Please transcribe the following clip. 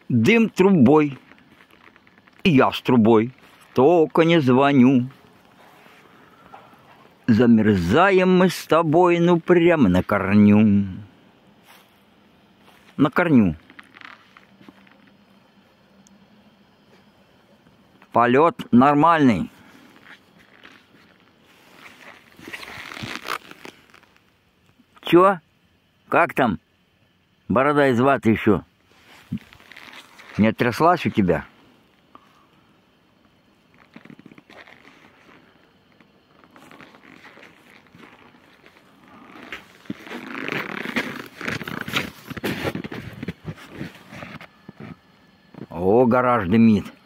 Дым трубой, и я с трубой, только не звоню. Замерзаем мы с тобой, ну прямо на корню. На корню. Полет нормальный. Чё? Как там? Борода из ваты еще не отряслась у тебя? О, гараж дымит.